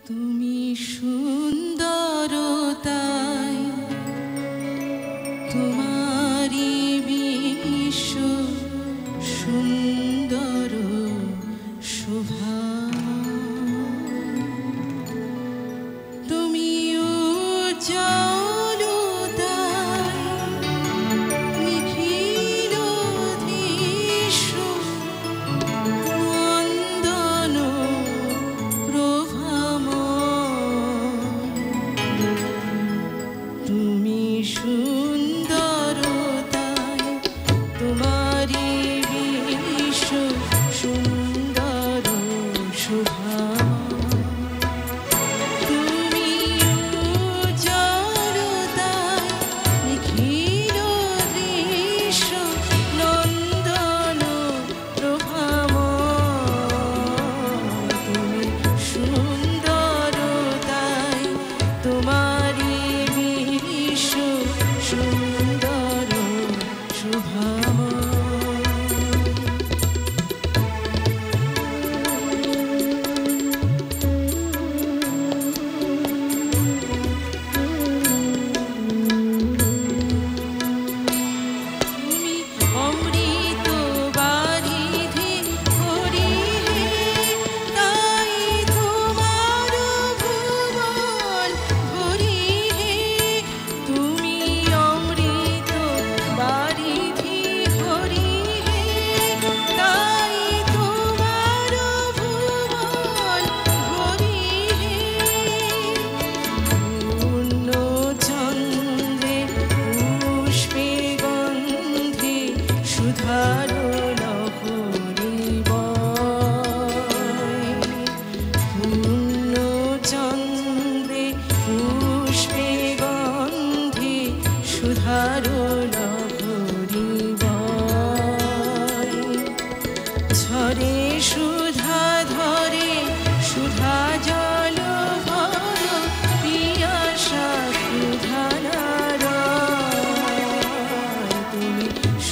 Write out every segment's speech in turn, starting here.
তুমি সুন্দরতাই তোমারি বিশ্ব সুন্দর শোভা তুমি উজ্জ্বলতাই নিখিল দৃশ্য নন্দন তুমি সুন্দরতাই তোমারি বিশ্ব সুন্দর শোভা তুমি উজ্জ্বলতাই নিখিল দৃশ্য নন্দন প্রভাময় তুমি সুন্দরতাই তোমারি বিশ্ব সুন্দর শোভাময় তুমি অমৃত বারিধি হরিহে তাই তোমার ভুবন ভরিহে তুমি অমৃত বারিধি হরিহে তাই তোমার ভুবন ভরিহে পূর্ণ চন্দ্রে পুষ্পে গন্ধে সুধার লহরী বয় পূর্ণ চন্দ্রে পুষ্পে গন্ধে সুধার লহরী বয় ঝরে সুধা ধরে সুধা জল ভর পিয়াসা সুধা নারায় তুমি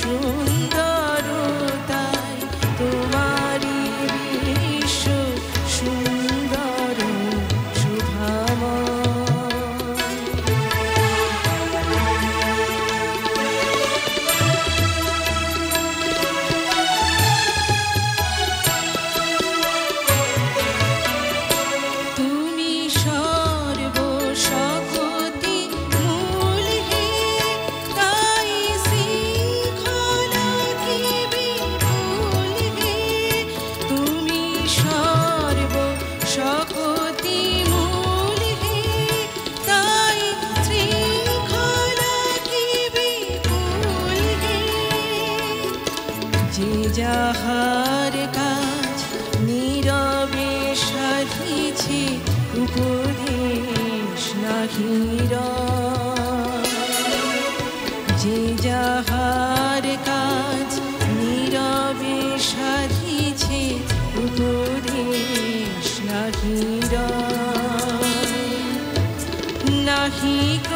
সুন্দরতাই তোমারি বিশ্ব সুন্দর শোভাময় তুমি সর্বশক্তি মূল হে তাই শৃঙ্খলা কি বিপুল হে তুমি সর্বশক্তি মূল হে তাই শৃঙ্খলা কি বিপুল হে যে যাহার কাজ নীরবে সাধিছে উপদেশ নাহি রয়। যে যাহার কাজ নীরবে সাধিছে উপদেশ নাহি রয়। নাহি